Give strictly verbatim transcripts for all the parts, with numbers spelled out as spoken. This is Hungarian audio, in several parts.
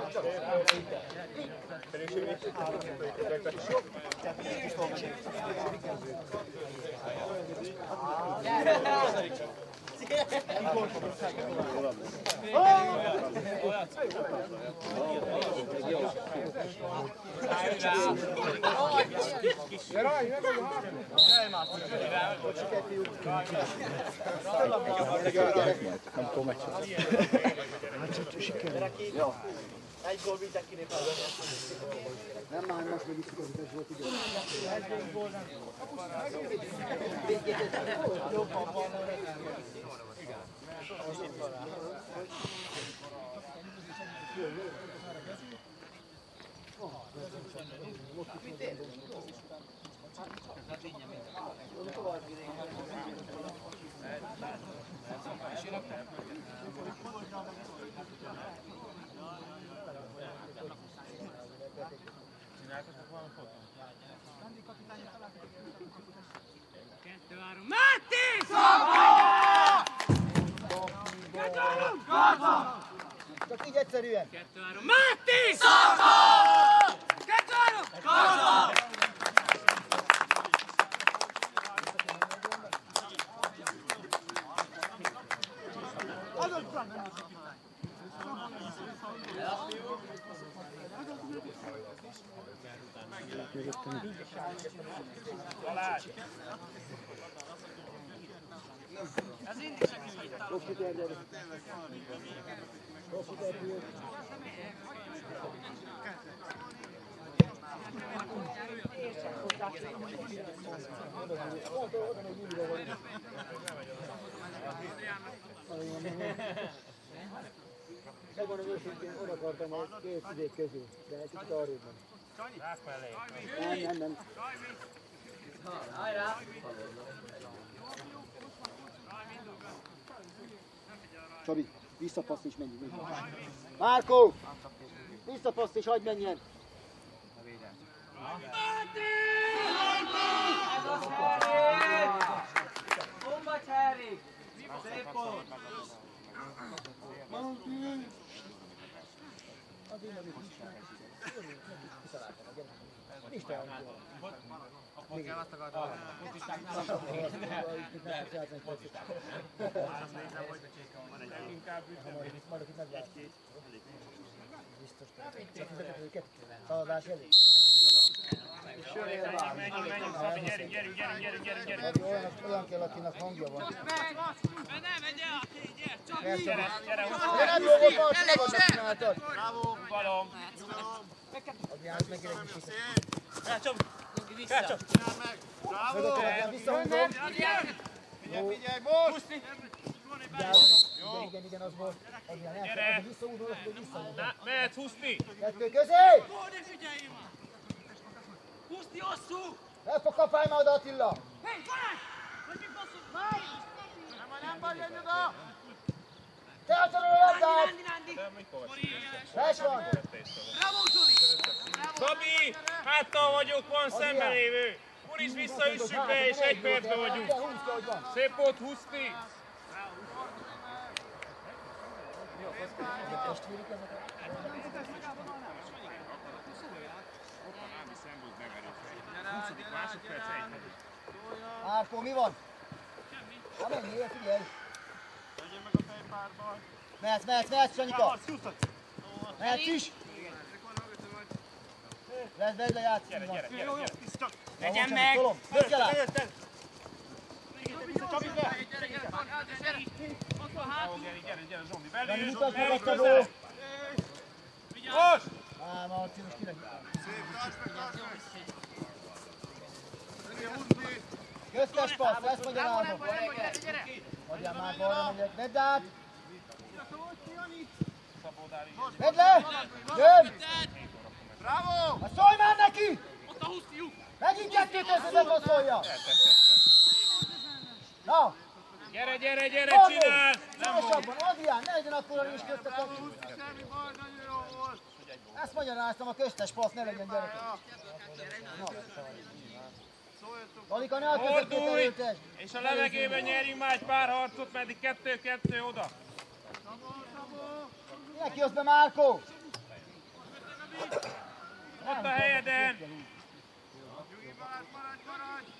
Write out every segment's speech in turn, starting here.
Nem tudom megcsinálni. Egy gól mindenki népelve. Nem már most meg is igazítás volt idő. Jobban van. Máté! Csak így egyszerűen. Kettő, három, Máté! Kettő, három! Ez mindig segít. Profit erdőre. Profit erdőre. Megmondom őszintén, oda akartam a két idék közül, de egy kicsit arrébb van. Nem, nem, nem. Csabi, visszapassz és menjünk. Márkó! Visszapassz és hagyd menjen! Bomba cserék! Szép volt! Nincs te olyan. Akkor kell azt akartam. Majd akit meglátom. Biztos. Szaladás elég. Menjünk, menjünk, Szabi, gyerünk, gyerünk, gyerünk, gyerünk, gyerünk, gyerünk. Olyan, olyan kell, akinek hangja van. Nem, gyere, gyere, csak Gyere, Gyere, gyere, De nem jó volt, Marci, magadnak csináltad. Bravo! Balom. Adjál meg egy kis Rácsom! Rácsom! Csinál meg! Bravo! Földöttem, visszahúzom. Figyelj, figyelj, most! Igen, igen, igen, az volt. Adjál, nem, Gyere. az visszahúzom, akkor visszahúzom. Na, mehet Huszti! Kettő közé! Ó, de figyelj már! Puszti hosszú! El fog kapálni már oda, Attila! Hé, Balázs! Hogy mi basszuk? Már! Nem baj, nem baj, gyerj oda! Te adod a labdát! Nandi, Nandi! De mikor? Fes van! Bravo, Zoli! Szabi! Háttal vagyok, van szemben lévő! Boris, visszaüssük be, és egy percben vagyunk. Szép volt, Huszti! Másodperc, egy. Márkó, mi van? Na menjél, figyelj! Legyen meg a fejpárba! Mehetsz, mehetsz, mehetsz, Sanyika! Mehetsz is! Vedd, vedd le, játsz! Gyere, gyere, gyere, gyere. Legyen meg! Tolom, dögg el át! Gyere, gyere, gyere, Zsombi, Jani, belül, mutasd meg belül azt a közel! gól! Most! Á, Marci, most kinek? Szép, tartsd meg, tartsd meg! Legyen Huszti! Köztes passz, ezt mondja Rámok! Adjál már balra, megyek, vedd át! Vedd le! Jön! Bravo! Hát szólj már neki! Ott a Huszti, lyuk! Megint kettőt össze passzolja! Na! Gyere, gyere, gyere, Adjál! csinál! Nem mond! Gyorsabban, Adrián, ne legyen akkor a nincs köztetek! Semmi baj, nagyon jó volt! Ezt magyaráztam, a köztes passz, ne legyen gyerekek! Lalika, ne a közepét Fordulj! előtesd! És a levegőben nyerjünk már egy pár harcot, mert kettő-kettő oda. Minek jössz be, Márkó? Ott a helyeden! Nyugi, Balázs, maradj, maradj!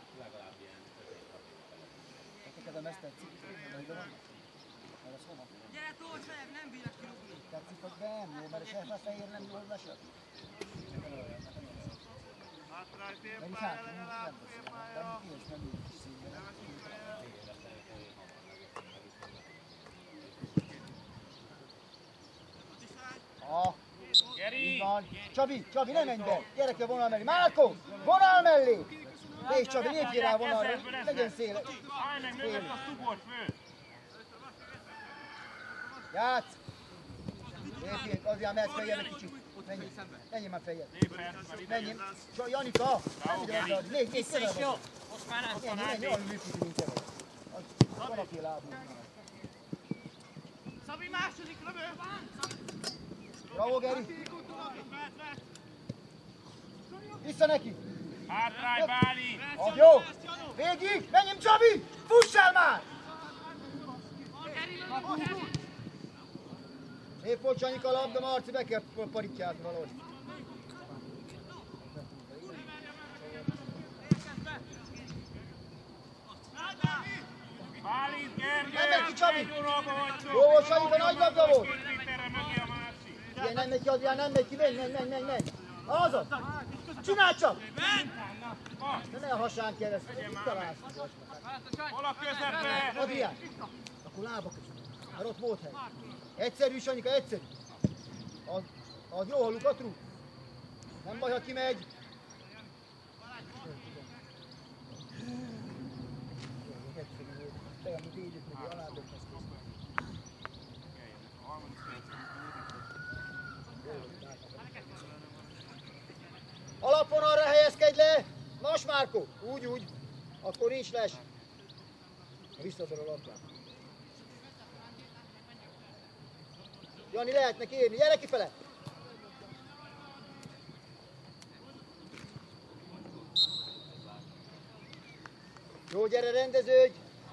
Neked a mesztert cipőt, hogy van? Mert az hova? Gyere, tolcs velem, nem bírok kirúgni. Tetszik, hogy nem jó, mert a fehér nem jól vesett. Hátráj, Mert is félpálya hát, nem legalább, nem félpálya! nem kész, nem így színben. Ah, így Geri! van. Csabi, Csabi, ne menj be! Gyere ki a vonal mellé! Márko! Vonal mellé! Te is, Csabi, lépjél rá a vonalra! Legyen széles! Állj meg mögött a szubort fő! Játsz! Lépjél, azért mehetsz feljebb egy kicsit. Menjél, menjél már feljebb. Menjél. Janika! Nem ide adni, légy, légy, közel vagy. Most már nem. Menjél, menjél, olyan működik, mint te vagy. Valaki lábul. Szabi második, lövő! Bravo, Geri! Vissza neki! Hátráj, Bálint! Az jó! Végig! Menjünk, Csabi! Fussál már! Épp volt Csanyika a labda, Marci, be kell parítjázni valahogy. Bálint, Gergő! Nem megy ki, Csabi! Egy vonalba vagytok! Jó volt, Sanyika, nagy labda volt! Két méterre mögé a másik! Ilyen nem megy ki, Adrián, nem megy ki, menj, menj, menj, menj, menj! Az! Csináld csak! De ne a hasán keresztül, mit találsz? Hol a közepe? Adrián! Akkor lába között, mert ott volt hely. Egyszerű, Sanyika, egyszerű. Az, az jó, ha lukat rúg. Nem baj, ha kimegy. Te, amit égyük meg, aládok ezt. Alapvonalra helyezkedj le! Nos, Márko! Úgy, úgy. Akkor nincs les. Visszador a labdát. Jani, lehetne kérni. Gyere kifele! Jó, gyere, rendeződj!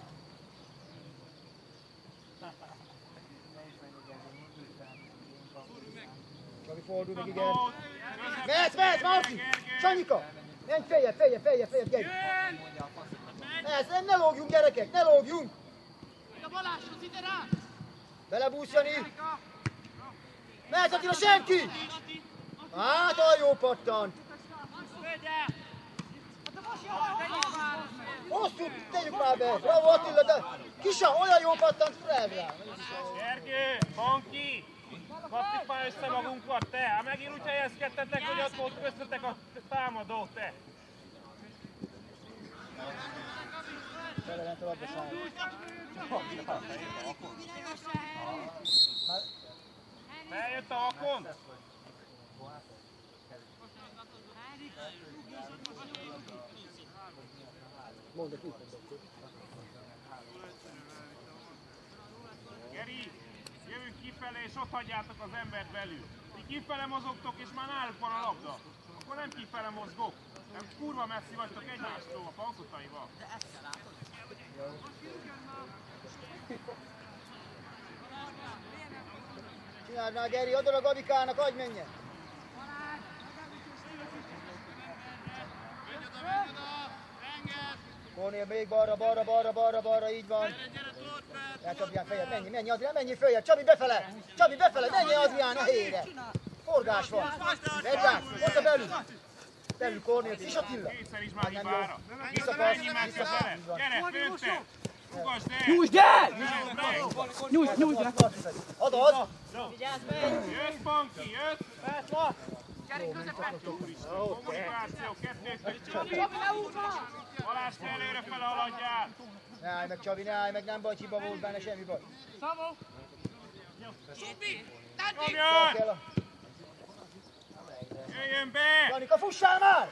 Csabi, fordul meg, igen. Mehetsz, mehetsz, Marci! Sanyika! Menj feljebb, feljebb, feljebb, feljebb, gyere! Mehetsz, nem, ne lógjunk, gyerekek, ne lógjunk! A Balázshoz ide rá! Belebújsz, Jani! Mehetsz, Attila, senki! Hát, a jó pattan! Hosszú, tegyük már be! Bravo, Attila, de Kisa, olyan jó pattant, fel rá! Gergő, Banki! Kapjuk már össze magunkat, te! Hát megint úgy helyezkedtetek, hogy ott volt köztetek a támadó, te! Belement a labda szállra. Feljött a vakon! Mondd, hogy mit mondok. Geri, jövünk kifele és ott hagyjátok az embert belül. Ti kifele mozogtok és már náluk van a labda. Akkor nem kifele mozgok. Nem kurva messzi vagytok egymástól a pankotaival. Csináld már, Geri, adod a Gabikának, adj menjen! Menj oda, menj oda! Engedd! Kornél még balra, balra, balra, balra, balra, így van. Gyere, gyere, told fel! Hát Adrián feljebb, menj, menj Adrián, menjél följebb, Csabi befele! Csabi befele, menjél Adrián a helyére! Forgás van! Megy át, ott a belül! Belül Kornél, és Attila! Kétszer is már Nem jó. hibára. Visszapassz, Menjünk meg visszapassz, közelebb. így van. Gyere, fönte! Ugasd el! Nyújtsd el! Nyújtsd meg! Nyújtsd, nyújtsd meg! Ad, ad! Jössz, Banki, jössz! Gyere közepet! Kommunikáció, kettőt, Balázs, te előre fele haladjál! Ne állj meg, Csabi, ne állj meg, nem baj, hiba volt benne, semmi baj. Szabó! Subi! Nyomjon! Kell a... Jöjjön be! Janika, fussál már!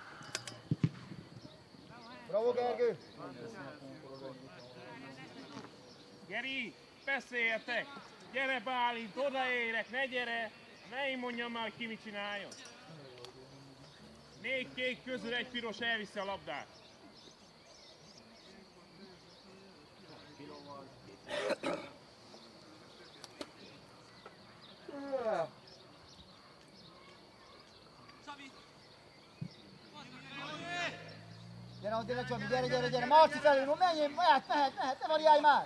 Bravo, Gergő! Geri, beszéljetek! Gyere Bálint, odaérek, ne gyere! Ne én mondjam már, hogy ki mit csináljon! Négy kék közül egy piros elviszi a labdát. gyere, gyere, Csabi, gyere, gyere, gyere, Marci felé, no, menjél, mehet, mehet, mehet, ne variálj már!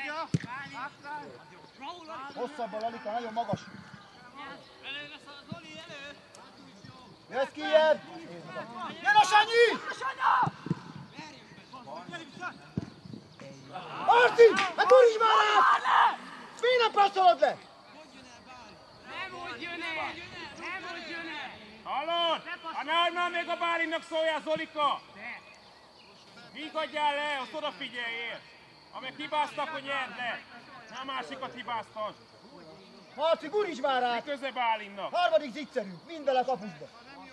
Hosszabbal, Alika, nagyon magas. Elő lesz a Zoli, elő! Jössz kijebb! Jön a Sanyi! Marci! Hát úrj már át! Miért nem passzolod le? Nem úgy jön el! Nem úgy jön el! Hallod? Ha nehogy már még a Bálinnak szóljál, Zolika! Vigadjál le, azt odafigyeljél! Amíg hibáztak, hogy nyerd le! Ne a másikat hibáztasd! Marci, guríts már Mi át! köze Bálinnak? Harmadik zicserünk, mind vele kapusba.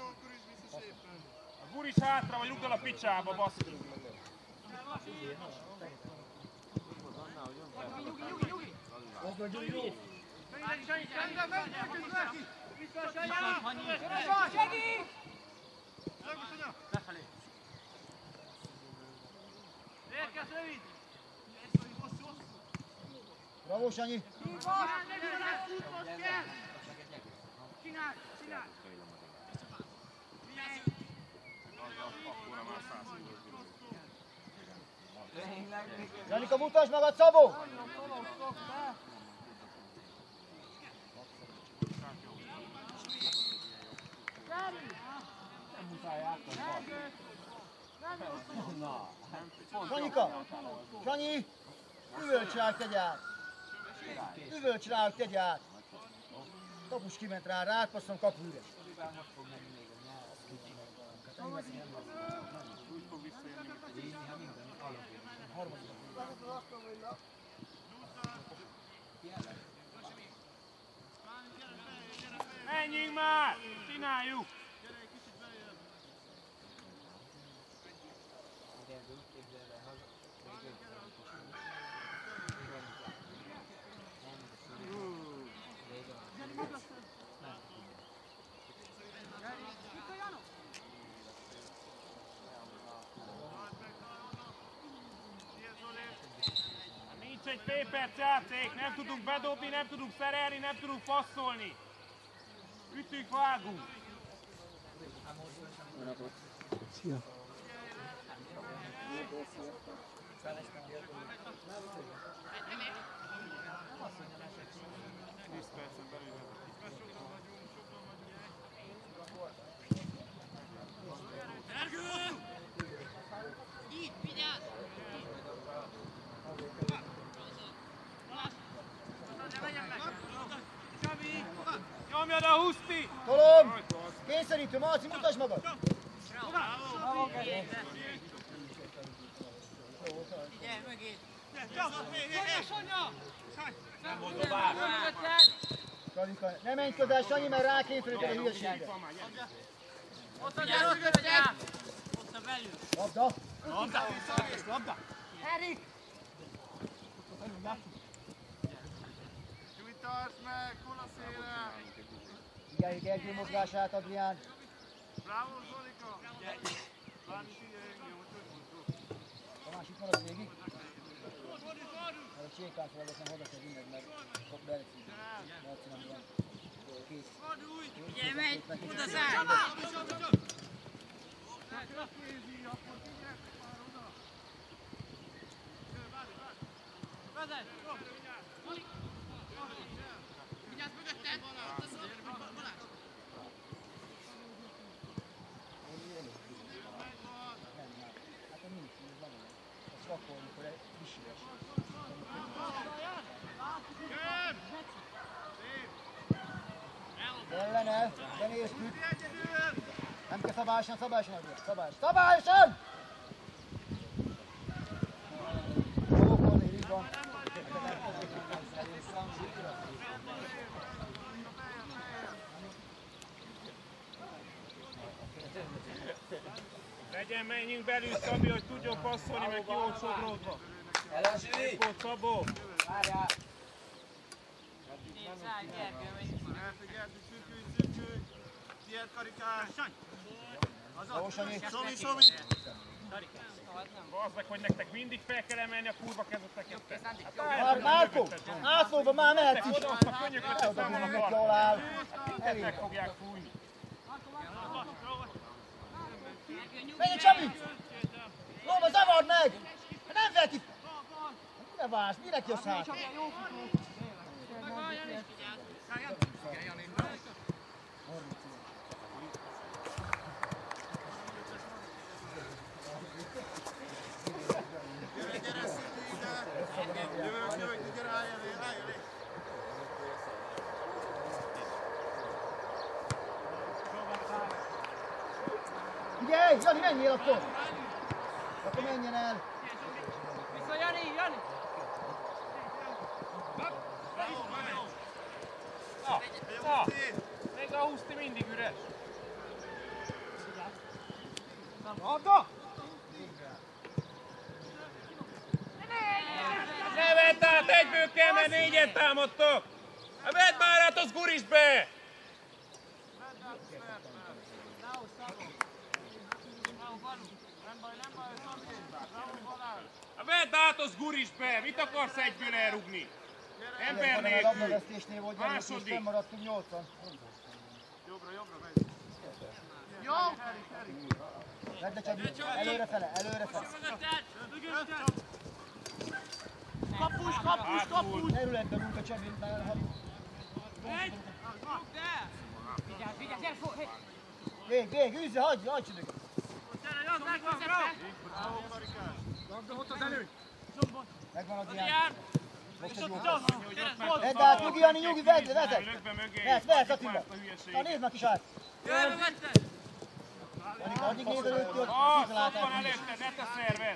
A guris hátra, vagy rúgd el a picsába, basszus! Bravo, Sanyi! Csinálj, csinálj! Janika, mutasd magad, Szabó! Sanyika! Sanyi! Üvölts rá, hogy tegye át! Üvölts rá, hogy tegye át! Kapus kiment rá, rátpasszom, kapu üres. Menjünk már! Csináljuk! Nincs egy fél perc játék, nem tudunk bedobni, nem tudunk szerelni, nem tudunk passzolni. Ütünk, vágunk. Szia! tíz percen belül. Ergő! Így, vigyázz! Csabi! Nyomjad a huszti! Tolom! Kényszerítő, Marci, mutasd magad! Figyelj mögé! Kalika, ne menj közel, Sanyi, mert rákényszeríted a hülyeséget. Ott a gyere mögöttem! Ott a belül! Labda! Labda! Labda! Erik! Gyújtasd meg, hol a széle! Figyeljük Gergő mozgását, Adrián. Bravo, Zolika! Bánni figyelj, jó, hogy mozgok. Tamás, itt maradsz végig? Mert a csékát valószínűleg haza kell vinned, mert sok belecít. Marci nem van. Kész. Figyelj, megy! Oda száll! Vezet! Vigyázz mögötted! Balázs! Hát a nincs, ez van olyan. A szakol, amikor egy kísérés. Ellen el, de néztük. Nem kell szabályosan, szabályosan adja. Szabályos. Szabályosan! Jó, Kornél, így van. Legyen, menjünk belül, Szabi, hogy tudjon passzolni, meg ki volt sodródva. Tempót, Szabó! Várjál! Szállj, Gergő, megyünk. Elfigyelj, szürkülj, szürkülj! Tiéd, Karikás! Jó, Sanyi. Somi, Somi! Bazd meg, hogy nektek mindig fel kell emelni a kurva kezeteket. Már, Márko! Átlóba már mehetsz is! Oda azt a könyököt, Oda aztán fognak van neki, a ahol áll. Minket meg fogják fújni. Menj, Csabi! Lóba, zavard meg! Nem veti! Mire vársz? Mire jössz hát? Jövök, jövök, gyere, állj elé, állj elé! Figyelj, Jani, menjél akkor! Akkor menjen el! Vissza, Jani, Jani! Na, még a húszti mindig üres. Labda! Ne vedd át, egyből kell, mert négyen támadtok! Hát vedd már át, az gurítsd be! Hát vedd át, az gurítsd be! Mit akarsz egyből elrugni? Ember A nélkül! labdavesztésnél volt Jani, és Második. fennmaradtunk nyolcan. Jobbra, jobbra megy. Jó! Vedd a Csabi, előrefele, előrefele. Kapus, kapus, kapus! Területben út a Csabi, mert ha... Vigyázz, vigyázz, gyere, fog, hé! Vég, vég, űzze, hagyj, hagyj csodok! Gyere, Jan, megvan, bravo! Labda, ott az előny! Megvan az ilyen. Most egy jó. Vedd Vedd át, nyugi, Jani, nyugi, vedd, vedd! Ülök be mögé, Vehetsz, vehetsz adjuk Attila! már ezt a Na hülyeséget. nézd meg kis át! Jöjjön, vetted! Addig, addig nézd előtt, hogy Ah, kitalálták. ott van előtted, ne te szerved!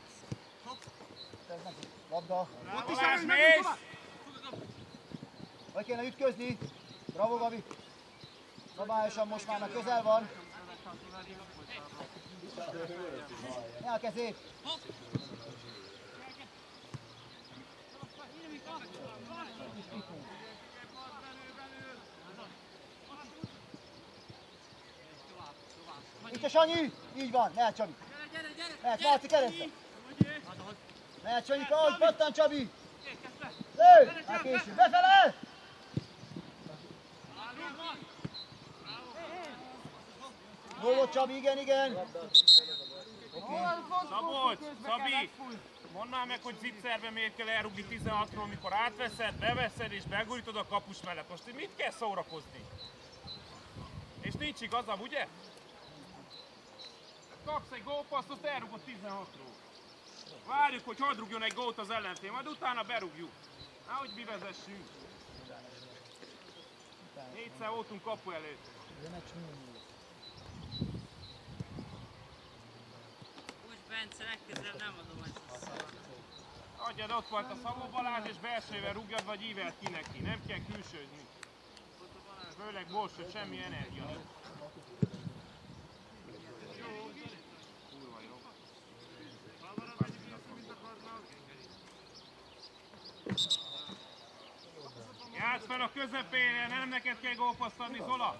Labda. Balázs, mész! Hogy kéne ütközni? Bravo, Gabi! Szabályosan most már már közel van. Ne a kezét! Itt a Sanyi! Így van, mehet Csabi! Mehet, Marci, keresztbe! Mehet Sanyika, ahogy pattan Csabi! Lő! Már késő, befele! Jó volt Csabi, igen, igen! Oké. Szabolcs, Szabi! Mondd meg, hogy zicserbe miért kell elrugni tizenhatról, mikor átveszed, beveszed és begurítod a kapus mellett. Most mit kell szórakozni? És nincs igazam, ugye? Kapsz egy gólpaszt, azt elrugod tizenhatról. Várjuk, hogy hadd rúgjon egy gólt az ellenfél, majd utána berúgjuk. Nehogy mi vezessünk. Négyszer voltunk kapu előtt. Úgy, Bence, legközelebb nem adom ezt a szart. Adjad, ott volt a Szabó Balázs, és belsővel rúgjad, vagy ívelt ki neki. Nem kell külsőzni. Főleg most, hogy semmi energia nincs. Kurva jó. Játsz fel a közepére, nem neked kell gólpaszt adni, Zola!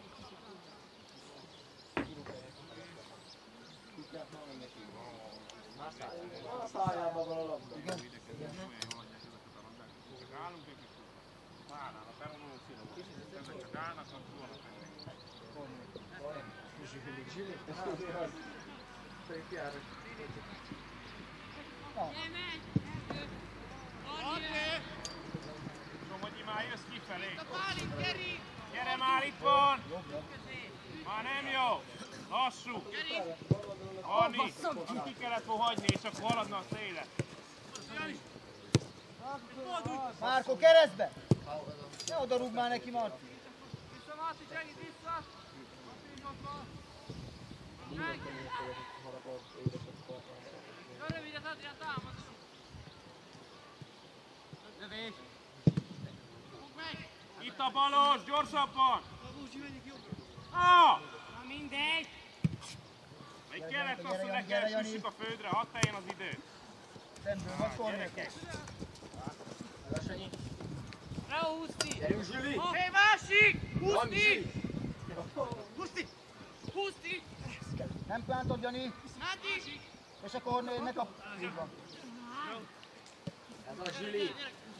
A szájában van a labda. Igen. Csak állunk egy kicsit. Várnának, elmondom színom. Ezek csak állnak, akkor tudnak menni. Somogyi már jössz kifelé. Gyere már, itt van! Már nem jó! Lassú! Arni, ki kellett volna hagyni, és akkor haladna a szélet. Márko, keresztbe! Ne oda rúg már neki, Marci! Vissza, Marci, segít, vissza! Jó rövidet, Adrián, támadunk! Lövés! Fog meg! Itt a balos, gyorsabban! Ah! Na mindegy! Még kellett azt, hogy ne keresüssük a földre, hadd teljen az idő. Szemből van kornékos. Bravo, Huszti! Gyerünk, Zsili! Hé, másik! Huszti! Huszti! Huszti! Nem plántod, Jani, Nádi! és a kornél ne kap... Így van. Ez a Zsili!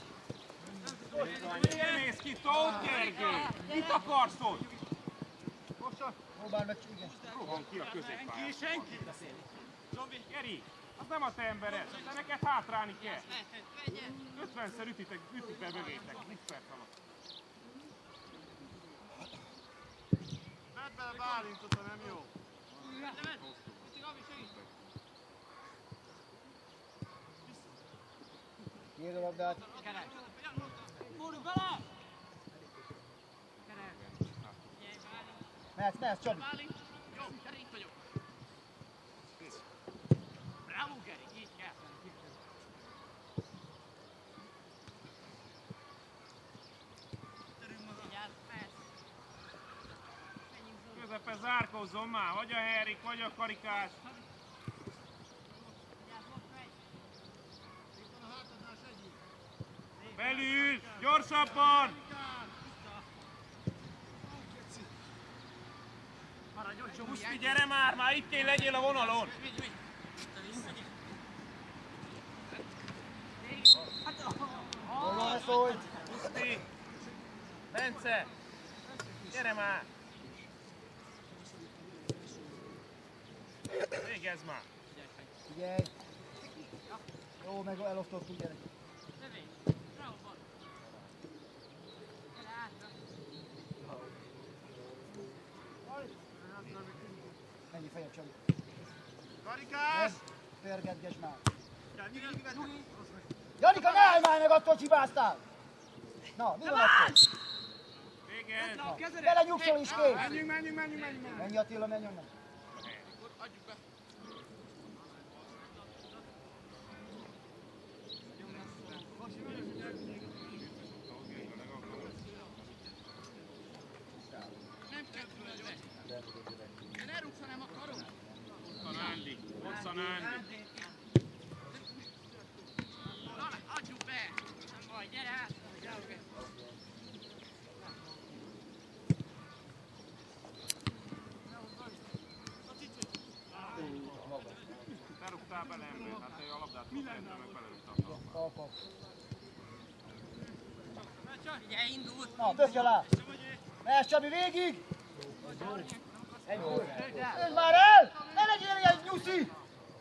Miért mész ki, Tóth Gergely? Mit akarsz ott? Próbál meg, igen. Rohan ki a középpályán. Senki, senki! Geri, Az nem a te embered, de neked hátrálni kell. ötvenszer ütitek, ütik be mögétek, húsz perc alatt. Vedd bele Bálintot, ha nem jó. Nyírd a labdát. Fordulj bele! Mehetsz, mehetsz, Csabi. Jó, gyere, itt vagyok. Bravo, Geri, így kell. Közepes zárkózzon már, vagy a Henrik, vagy a Karikás. Belül, gyorsabban! Puszti, gyere már, már itt én legyél a vonalon! Hol ne szólj! Puszti! Bence! Gyere már! Végezz már! Figyelj! Jó, meg elosztottuk, gyere! Mennyi fejed, Csabi? Karikás! Pörgetgesd már! Janika, ne állj már meg, attól csibáztál! Na, mi van akkor? Végezz! Bele nyugszol is kész! Menjünk, menjünk, menjünk, menjünk! Menj Attila, menj onnan! Ott van Andi, ott van Andi. Adjuk be! Nem baj, gyere át! Te rúgtál bele embert, hát te a labdát tudtál, meg belerúgtál. Kap, Figyelj, indult! na, bökj alá! Mehetsz, Csabi, végig! Egy gól! Öld már el! Ne legyél ilyen nyuszi!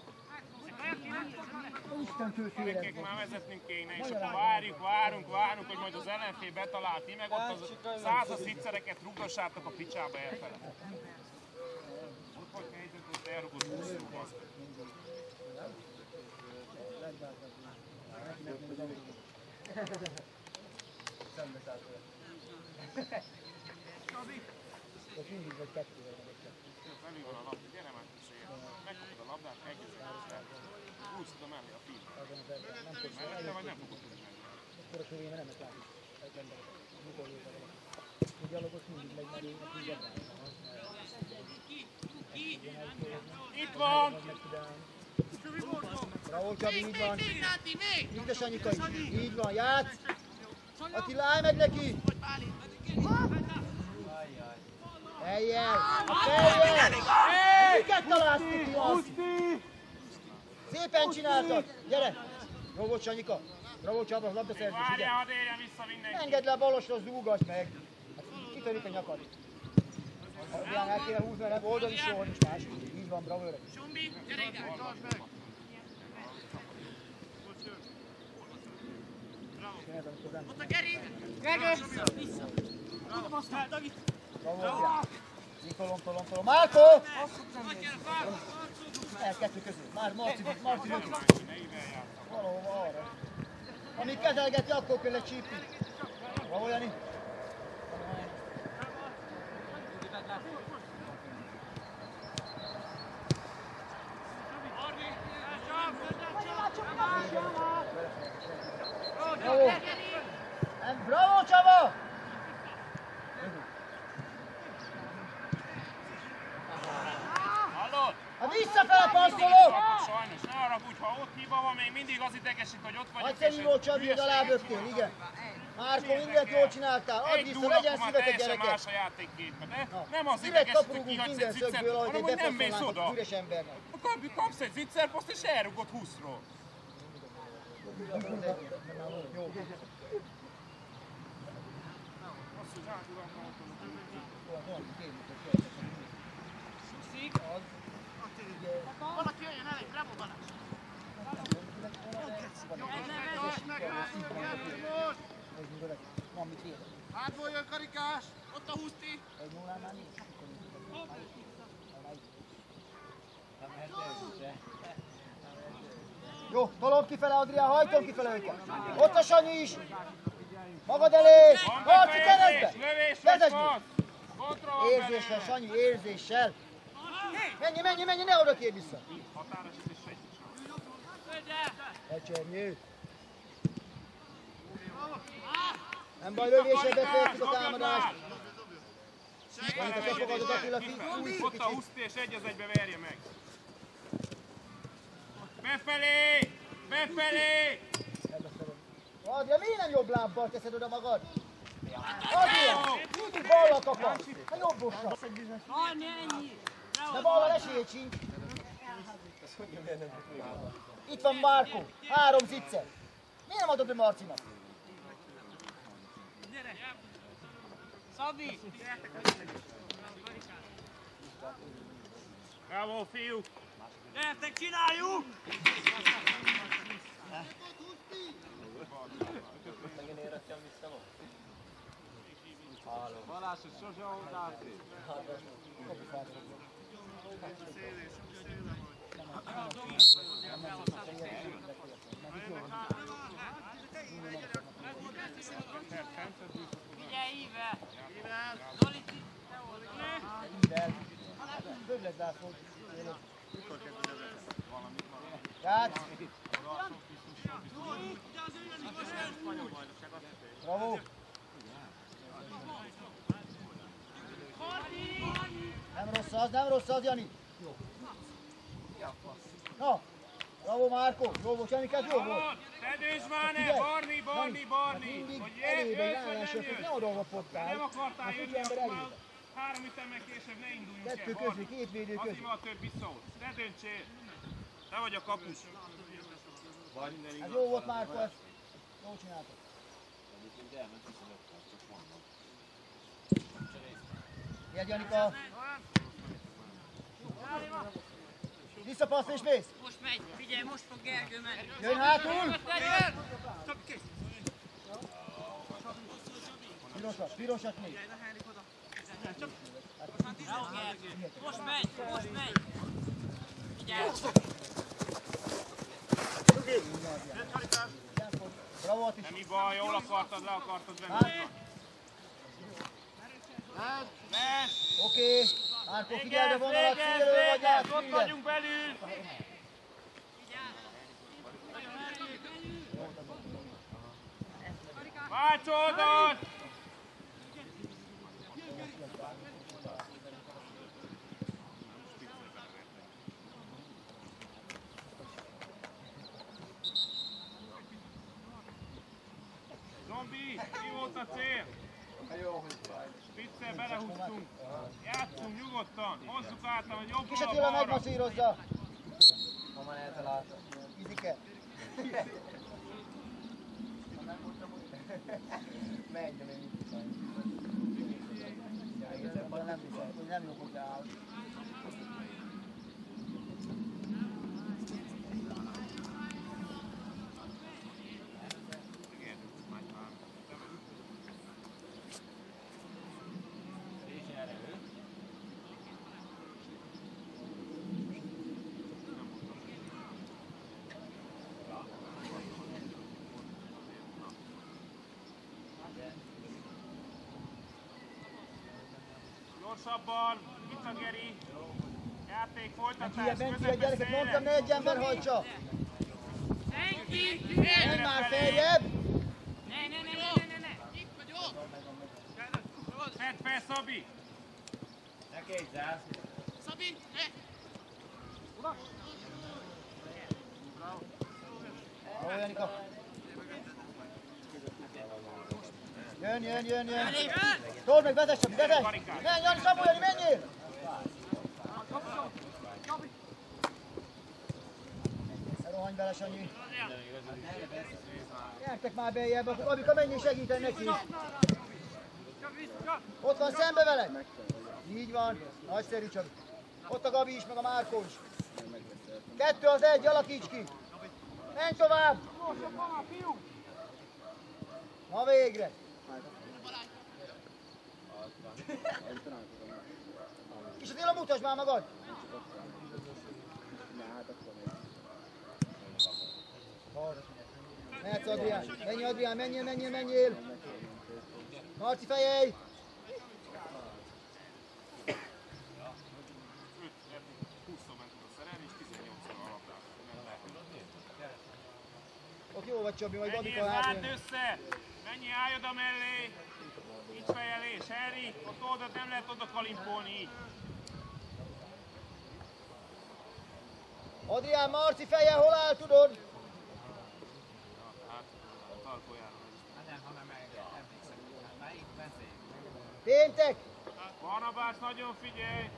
Isten tőféled! Gyerekek, már vezetnünk kéne, és akkor várjuk, várunk, várunk, hogy majd az ellenfél betalál, ti meg ott az százas viccereket rugdossátok a picsába elfele. Ott vagy helyzet, hogy elrugod húszról, baszd. Most mindig vagy kettővel meg egy kettő. Felül van a labda, gyere már kicsit. Megkapod a labdát, egyezzel. Húzd oda mellé a film. Nem tudsz, Mellette vagy nem fogod tudni meg. akkor a körülményben nem lehet látni. Egy emberek. Mikor jöjjön valaki. A gyalogos mindig megy, mert ő neki zsebrál. Itt van! Bravo, Csabi, így van. Így a Sanyika is. Így van, játsz! Attila, állj meg neki! Fejjel! A fejjel! Miket találsz, Titi, az? Szépen csináltad! Gyere! Jó volt, Sanyika! Bravo, Csaba, labdaszerzés, Várjál, igen! hadd érjen vissza mindenki! Engedd le a balosra, zúgasd meg! Hát kitörik a nyakad. Adján el kéne húzni, mert oldali soha nincs más. Így van, bravo, öreg! Zsombi, gyere ide! Tartsd meg! Ott a Geri! Bravo, Adrián! Nikolom, tolom, tolom. Márko! El kettő közül. Már Marci, Marci mögött. Valahova arra. Amíg kezelgeti, akkor kell egy csípni. Bravo, Jani! Bravo! And bravo, Csaba! Hallod? A visszafele passzolok! Sajnos, ne haragudj, ha ott hiba van, még mindig az idegesít, hogy ott vagyok. Nagyszerű volt, Csabi, hogy aláböktél, igen. Márko, mindent jól csináltál. Add vissza, legyen szívet a gyerekek. más a játékképben, de Na, nem az direkt idegesít, hogy kaparugunk kihagysz egy minden zicsert, szögből, ahogy hanem egy hogy nem mész bepasszolnánk oda. az üres embernek. Kap- Kapsz egy zicserposzt és elrugod húszról. Jó. Valaki jöjjön el, egy Bravo Balázs! Van mit védeni. Hátból jön Karikás! Ott a Huszti! Egy nullánál nincs. Jó, tolom kifele, Adrián, hajtom kifele őket. Ott a Sanyi is. Magad elé. Harci keresztbe. Vezesd meg. Érzéssel, Sanyi, érzéssel. Menj, menj, menj, ne oda kér vissza. Ecsernyő. Nem baj, lövésre befejezzük a támadást. Amit a befogadod Attila, fújsz Ott a Huszti és egy az egybe verje meg. Befelé! Befelé! Adria, miért nem jobb lábbal teszed oda magad? Adria, mindig ballal kapsz. Ha jobbossal. Valami ennyi. De ballal esélyed sincs. Itt van Márkó, három zicser. Miért nem adod be Marcinak? Szabi! Bravo, fiúk! Gyertek, csináljuk! Balázs, hogy sose hozzászél. Figyelj, Íve! Zoli, te Ível. Föld lesz zászlót. Játsz! Bravo! Nem rossz az, nem rossz az, Jani! Na! Bravo, Márko! Jó volt, Janikát, jó volt! Tedős Máne! Barni, Barni, Barni! Mindig Hogy elébe, jössz, vagy állásra, nem hogy jössz? ne oda rapottál. Nem akartál Hát jönni, úgy ember akkor elébe. már három ütemmel később ne induljunk el. Kettő Barni. közé, két védő közé. Azért, mert a többi szól. Ne döntsél! Te vagy a kapus. Ez jó volt, Márko, ez. Jól csináltad. Gyere, Janika! Visszapasszol és mész! most megy, figyelj, most fog Gergő menni. Jön hátul! Pirosat, pirosat még! Bravo, Gergő. Most megy, most megy. Figyelj! Bravo, Attis! Nem baj, jól akartad, le akartad venni. Lesz! Oké! Márko, figyeld a vonalat, figyelő vagy át, Ott figyeld! vagyunk belül! Válts oldalt! Zombi, mi volt a cél? Spiccel belehúztunk. Játszunk nyugodtan. Hozzuk át, hogy jobbról Kis a Attila balra. megmasszírozza! Ha már eltalálta. Izike! Menj, de még mit tudsz. Nem viszont, hogy nem jó hozzá áll. Gyorsabban, itt a Geri. Játék folytatás, Bent ki a közepes gyerekek, mondtam, széles. ne egy ember hajtsa! Senki! Menj már feljebb! Ne, ne, ne, ne, ne, ne! Tedd fel, Szabi! Jó, Janika! Jön, jön, jön, jön! Told meg, vezess, Sabi, vezess! Menj, Jani, Samu, Jani, menjél! Rohanj bele, Sanyi! Gyertek már beljebb, akkor Gabika, menjél segíteni neki! Ott van szembe vele! Így van, nagyszerű Csabi. Ott a Gabi is, meg a Márkó is. Kettő az egy, alakíts ki! Menj tovább! Na végre! Kis Attila, mutasd már magad! Mehetsz Adrián! Menj Adrián, menjél, menjél, menjél! Marci fejej! Ott jó vagy Csabi, majd Babika Menjél, hátuljon. zárd össze! Menjél, állj oda mellé! Így fejelés, Harry! Ott oldalt nem lehet oda kalimpolni így. Adrián, Marci feje, hol áll, tudod? Hát, a talpójára. Péntek! Barnabás, nagyon figyelj!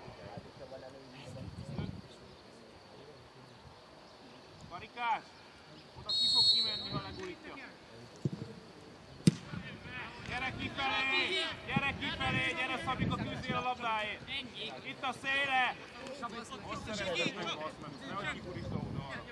Karikás! Oda ki fog kimenni, ha legurítja. Gyere kifelé! Gyere kifelé! Gyere Szabika, küzdjél a labdáért! Itt a szélre! Azt szeretem meg, azt meg, nehogy kigurítsa oda arra.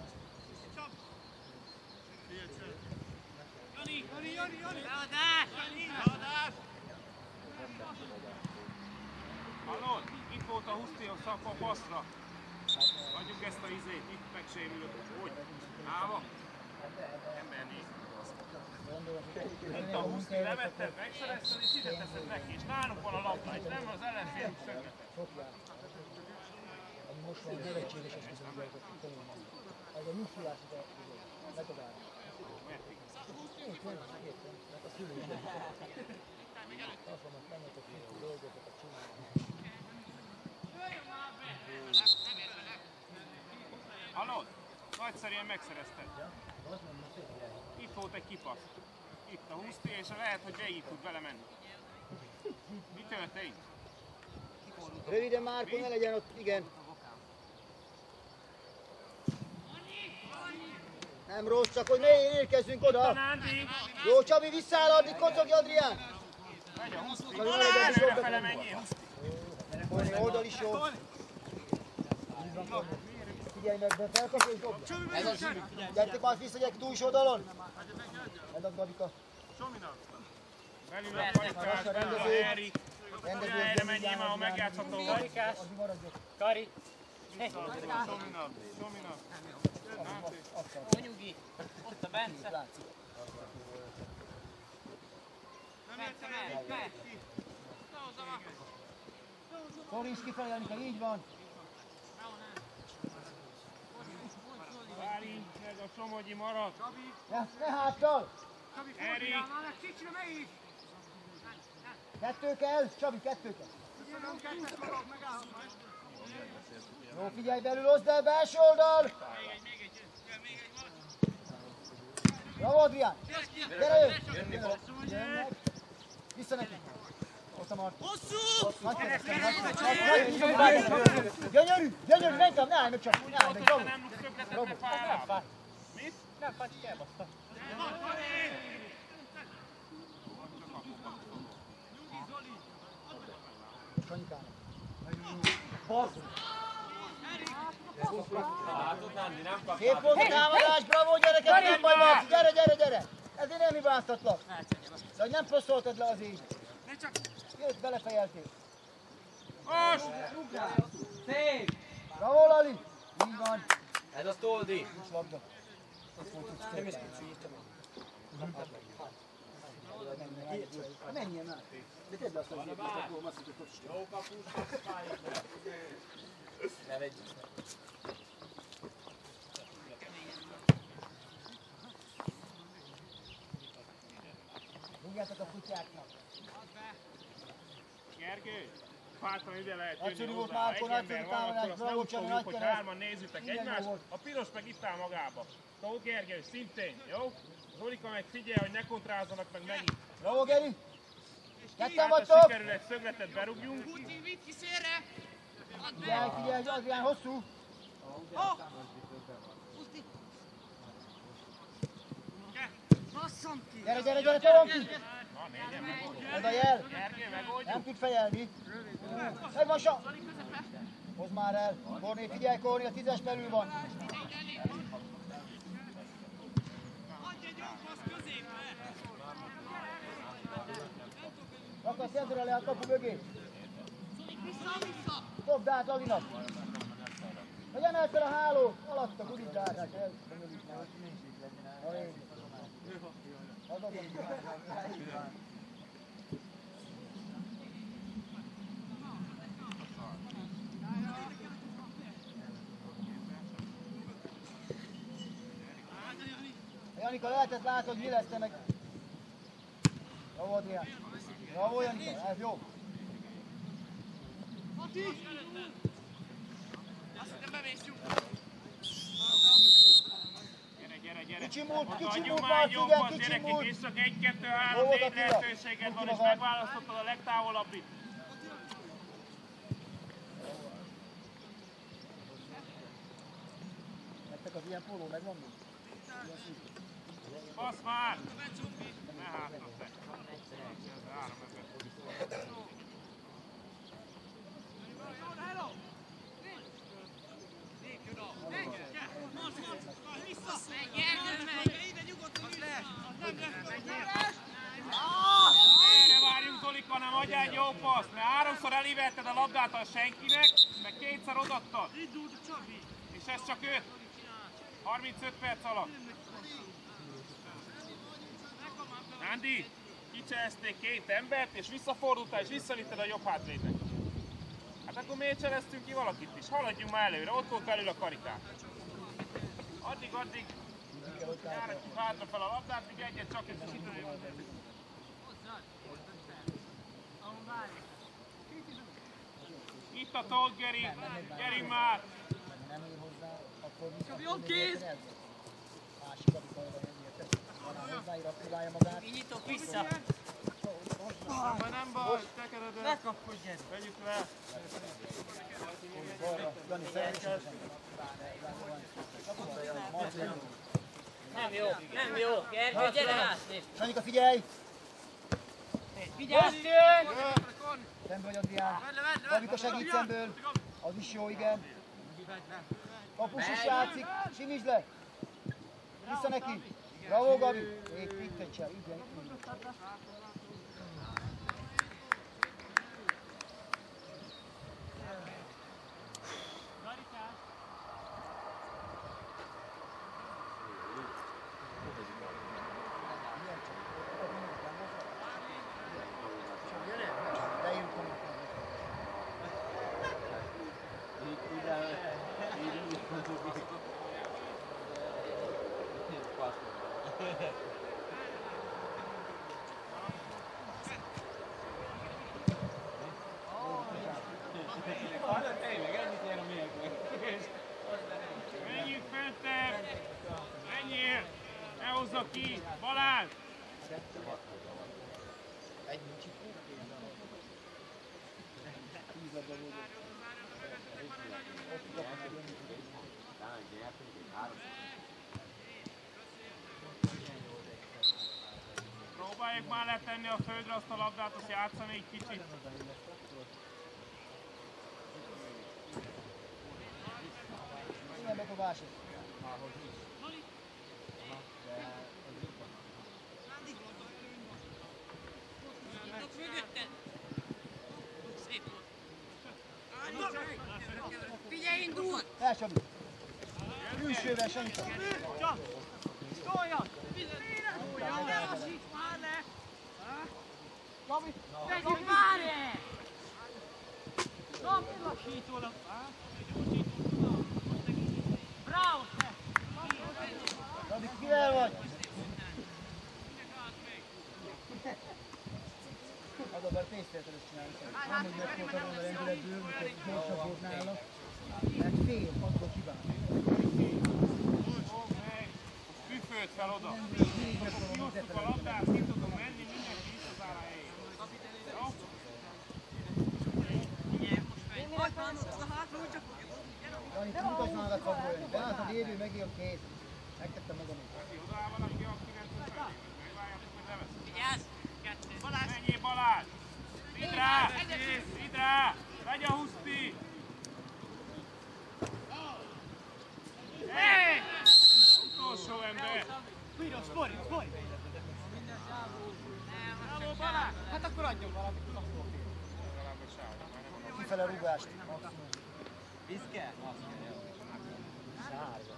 Hallod? Itt volt a Husztihoz szakva passzra. Adjuk ezt a izét, itt megsérülök. Hogy? Állva? Ember néz. Itt a Huszti, levetted, megszerezted és ide teszed neki. És nálunk van a labda, és nem az ellenfélünk szögletet. Most van nevetséges esküvőn. Ez a nyugfulás, ez a megadás. Én tényleg, értem, mert a szülő is. Azt mondom, menjetek ki, dolgokat csinálni. Hallod? Nagyszerűen megszerezted. Itt volt egy kipasz. Itt a Huszti, és lehet, hogy végig tud vele menni. Mi történt? Röviden Márko, ne legyen ott, igen. Nem rossz, csak hogy ne érkezzünk oda. Jó, Csabi, visszáll addig, kocogj Adrián. Megy a Huszti. Csabi, ne legyen is jobbra. Fele menjél, Huszti. Koni, oldal is jó. Figyelj meg, de felkapja és dobja. Gyertek már vissza, gyertek túl is oldalon. Edag Babika. Belül a Karikás, belül a Erik. Rendező, Erre menjél már, ha megjátszható vagy. Kari! Sominap, Sominap. Nyugi! Ott a Bence! Bence, mehet, mehet! Kori is kifelé, Janika, így van. Bálint, meg a Somogyi marad. Ne, ne háttal. Erik. Kettő kell, Csabi, kettő kell. Jó, figyelj belül, hozd el, belső oldal. Bravo, Adrián. Gyere, jön. Jönnek. Vissza neki. Ott a Marti. Nagy keresztül, nagy keresztül. Gyönyörű, gyönyörű, menj tovább, ne állj meg csak. Ne állj meg, bravo. Nem szögletet ne fájlál. Mit? Nem, Pacsi, elbaszta. Sanyikának. Szép volt a támadás, bravo gyerekek, nem baj, Marci, gyere, gyere, gyere. Ezért nem hibáztatlak. De hogy nem passzoltad le az így. Jött, belefejeltél. Most! Szép! Bravo, Lali. Így van. Ez a Stoldi. Nincs labda. Nem is kicsi, menjen már. De tedd azt, hogy akkor azt mondjuk, hogy Jó kapus, ne vegyünk. rúgjátok a kutyáknak. Gergő, hátra ide lehet Nagyszerű jönni volt hozzá. Ha Márko, egy ember nagyszerű van, támadás, akkor azt bravo, nem Csabi, fogjuk, nagy hogy kereszt. hárman nézzütek Igen, egymást. jó volt. A piros meg itt áll magába. Tóth Gergő, szintén, jó? Zolika meg figyelj, hogy ne kontrázzanak meg megint. Bravo, Geri. Ketten Hát, ha vagytok. sikerül egy szögletet berúgjunk. Figyelj, figyelj, Adrián, hosszú. Gyere, gyere, gyere, tolom ki. Na, négyen megoldjuk. Ez a jel. Gergő, megoldjuk. Nem tud fejelni. Megvan sa. Hozd már el. Korné, figyelj, Korné, a tízes belül van. Akarsz ezzel le a kapu mögé? Dobd át Alinak! Hogy emeld fel a hálót! Alatta, gurítását! Ez bonyolít meg. A rég. Adod, Janika, lehetett látod, hogy mi lesz te meg. Jó, Adrián. Bravo, Janika, ez jó. Gyere, gyere, gyere! Kicsi múlt, Ott kicsi adjuk múlt, már, Marci, jó igen, passz, kicsi gyerekek, múlt. vissza egy, kettő, három, Jó, négy Attila. lehetőséged van, és Attila. megválasztottad a legtávolabbit. Nektek az ilyen póló megvan még? Passz már! Ne hátra te! Ez három ezer. Erre várjunk, Zolika, nem adjál egy jó paszt, mert háromszor elíverted a labdát a senkinek, meg kétszer odaadtad. És ez csak öt. harmincöt perc alatt. Nándi, kicserezték két embert, és visszafordultál, és visszavitted a jobb hátvédnek. Hát akkor miért csereztünk ki valakit is? Haladjunk már előre, ott volt belül a karikán. Addig, addig járatjuk hátra fel a labdát, míg egyet csak itt is itt a told, Geri, gyerünk már! Nem ér hozzá, akkor vissza. Jó kéz! Másik adikajra nem érted. Van hozzáír, aktiválja magát. Így nyitok vissza! Nem, nem baj, tekered el. Ne kapkodj, gyere! Vegyük le. Balra, Jani, szerencsés. Nem jó, nem jó! Gergő, gyere látni! Sanyika, figyelj! Vigyázz! Szembe vagy, Adrián. Gabika segít szemből. Az is jó, igen. Kapus is játszik. Simítsd le. Vissza neki. Bravo, Gabi. Még pittecsel. Igen. Menjünk föntebb! Menjél! Ne hozza ki! Balázs! Egy nincs itt. Próbáljuk már letenni a földre azt a labdát, azt játszani egy kicsit. Milyen bedobás ez? Ott mögötted! Szép volt! Figyelj, indul! El, Sabi! Külsővel, Sanyika! Szóljon! Ne lassíts már le! Gabi, vegyük már le! Gabi, lassítólag! Bravo, te! Gabi, kivel vagy? Az a bár pénzteltelős csinálni szerintem. Nem, hogy miért voltam volna rendületből, mikor gyorsabb volt nála. Mert fél, attól kíván. Büföld fel oda! Kihoztuk a labdát, ki tudunk menni, mindenki visszaszáll a helyét. Jó? Jani, te mutasd magad kapból jönni. Beállt a lévő, megé a kéz. Megtettem magam is. Odaáll valaki, akinek tudja, megvárjátok, hogy leveszünk. Vigyázz! Kettő! Menjél, Balázs! Vidd rá! Vidd rá! Megy a huszti! Hey! Utolsó ember! Piros, Fori, Fori! kifele rúgást. Viszke? Sárga.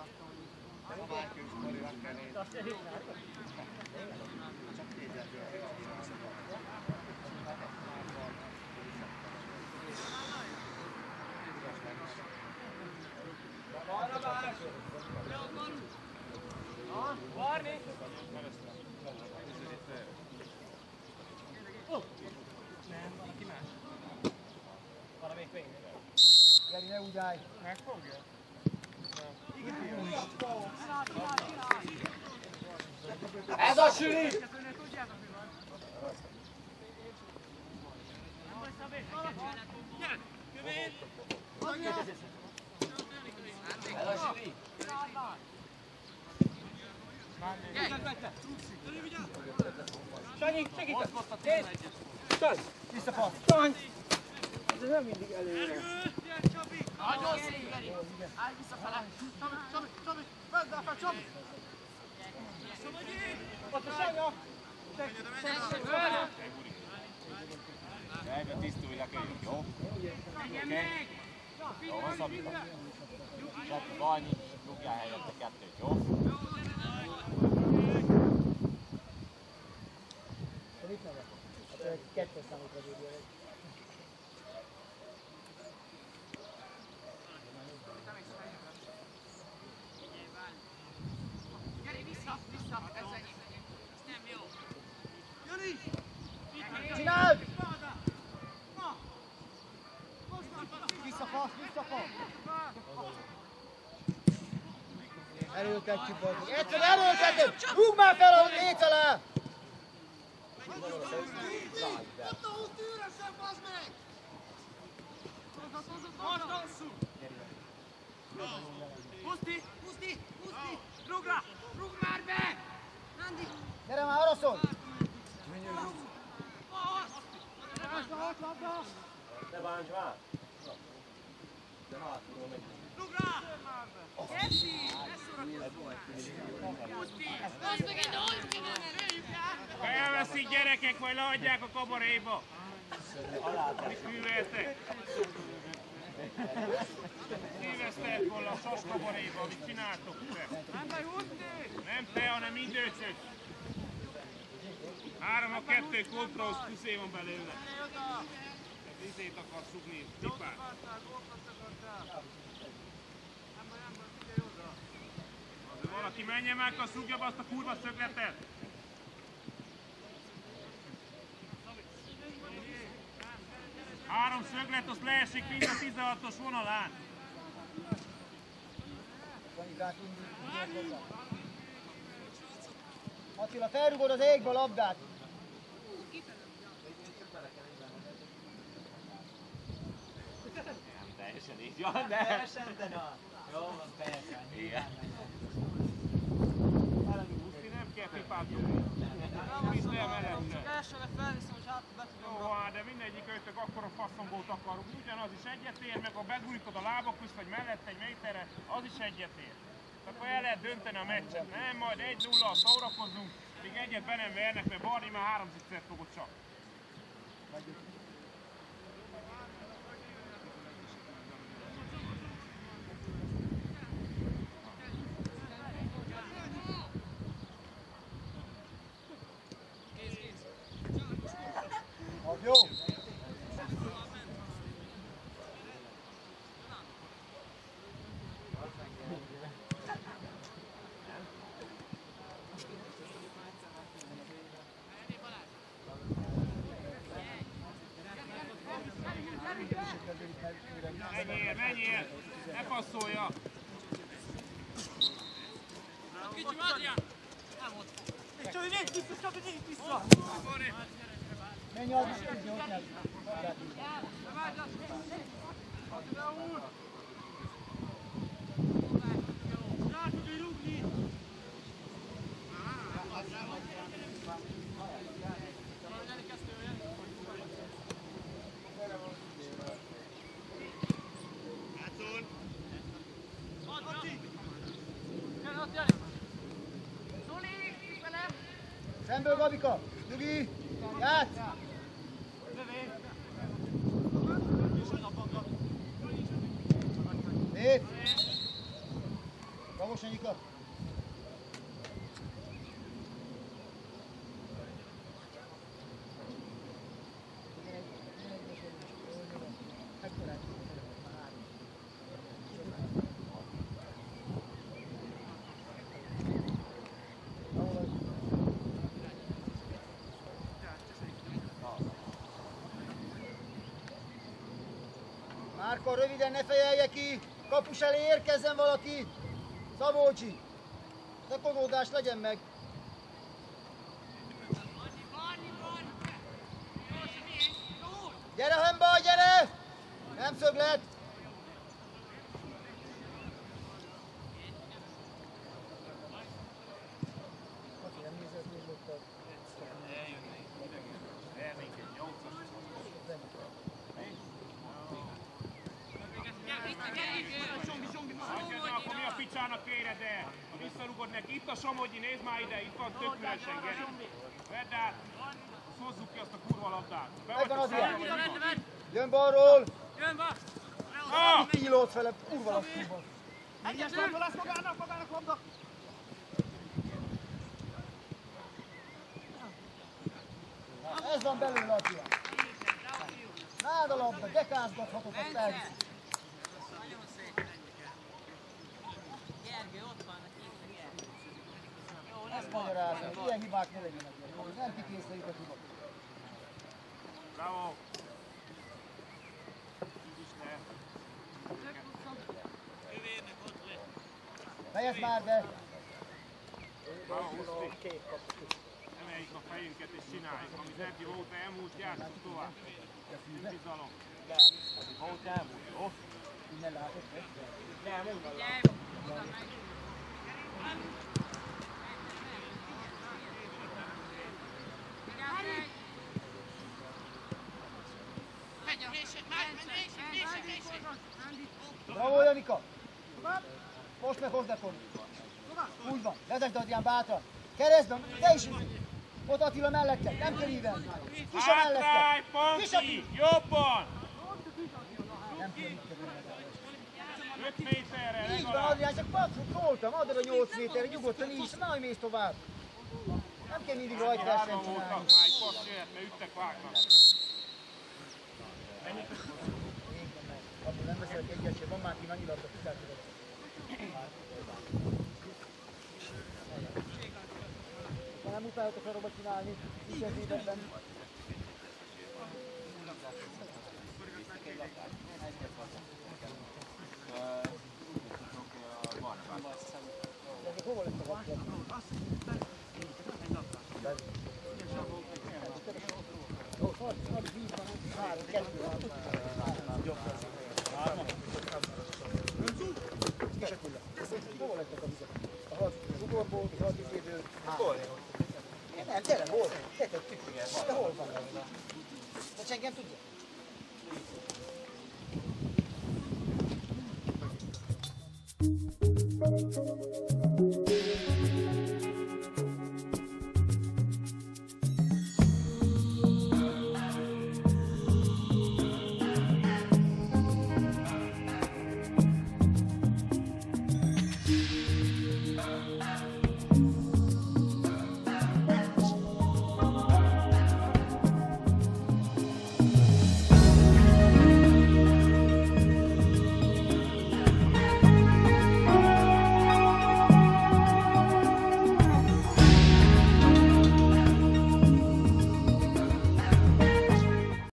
Barni! Nem, valaki más. Valamelyik végig. Geri, ne úgy állj. Megfogja? Ez a süli! Ez a süli! Sanyi, segítek! Nézd! Sanyi! Visszapasz! Sanyi! Ez nem mindig előre. Nagyon szép, Geri! Állj visszafele! Csabi, Csabi, Csabi! Vedd el fel, Csabi! Ott a Sanya! Egybe tisztulj, leköljük, jó? Oké? Jó, hosszabbítok. Csak annyi, rúgjál helyette kettőt, jó? Mit neve? Hát kettes számokra védjél. Geri, vissza, vissza! Ez ennyi. Ez nem jó. Csináld! Visszapasz, visszapasz! Erőltetjük, Balti. Egyszerűen erőltetjük! Rúgd már fel a léc alá! Ott a húsz üresen, bazd meg! Most hosszú! Puszti, puszti, puszti! Rúg rá! Rúg már be! Nandi! Gyere már, araszol! Ne bánts már! Rúg rá! Kessi! Ne szórakozzunk! Puszti! Bazd meg egy dolgot, nem erőjük rá! Elveszik gyerekek, majd leadják a kabaréba. Mit műveltek? Tévesztelt volna a sas kabaréba, mit csináltok te? Nem behúzni! Nem te, hanem időcök. Három a kettő kontra, kuszé van belőle. Ez izét akar szugni, csipát. Valaki menjen meg, a szugja be azt a kurva szögletet. Három szöglet, azt leesik mind a tizenhatos vonalán. Attila, felrugod az égbe a labdát! Nem teljesen így van, de... Teljesen, de na. Jó, van, persze. Igen. Puszti, nem kell pipát dobni. Viszd el mellette. Elsőre felviszem, hogy hátul be tudom Jó, hát, de mindegyik ötök akkora faszongót akarunk. Ugyanaz is egyetér, meg ha begurítod a lábak közt, vagy mellette egy méterre, az is egyetér. Akkor el lehet dönteni a meccset. Nem, majd egy nulla szórakozzunk, még egyet be nem vernek, mert Barni már három zicsert fogott csak. Az jó! Menjél, menjél! Ne passzolja! Kicsi, Adrián! Nem ott. Csabi, nézd vissza, Csabi, nézd vissza! Menj az is, tudja, ott nem. Rá tudj rúgni! Szemből, Gabika! Nyugi! Játsz! Szép! Bravo, Sanyika! Márka, röviden ne fejelje ki! Kapus elé érkezzen valaki! Szabolcsi! Szakodódás legyen meg! Gyere, Hemba, gyere! Nem szöglet! Akkor mi a picsának kéred el? Ha visszarugod neki, itt a Somogyi, nézd már ide, itt van tök üresen, Geri. Vedd át, azt hozzuk ki azt a kurva labdát. Megvan az ilyen! Jön balról! Jön be! Ah! Pilót fele, kurva lassúban! Egyes labda lesz magának, magának labda! Ez van belőle, Attila! Nád a labda, dekázgathatok, azt elviszi! Nagyon szép. Gergő, ott van neki. Ezt magyarázom, ilyen hibák ne legyenek. Nem kikészüljük a hibát. Bravo! Így is te. Fejezd már be! Bravo, Huszti. Emeljük a fejünket és csináljuk. Amit eddig volt elmúlt, játsszuk tovább. Bizalom. Volt elmúlt, jó? Innen látod, hogy? Nem, úgy van. Bravo, Janika! Most meg hozd akkor! Úgy van, vezesd Adrián bátran! Keresztben, te is! Ott Attila mellette, nem kell íven! Kis a mellette! Hátrány, Kis a Ponti! Jobban! Nem kell íven! öt méterre Így van, legalább. Adrián, csak passzút szóltam, add a nyolc méterre, nyugodtan is, na, hogy mész tovább! Nem kell mindig rajtversenyt Hárman csinálni! voltak, már egy passz jöhet, mert üttek, vágnak. Abból nem beszélek egyesért, van már kint annyi labda, tudják tudod. Ha nem utáljatok arra csinálni, ügyezétekben. Ezek hova lettek a Jó, harc, víz van, három, kettő, három. És a kulla. Hol lettek a vizek? A harc ugorból, a harc izéből. Hol? Nem, gyere, hol? Tetettük. De hol van? De engem tudja?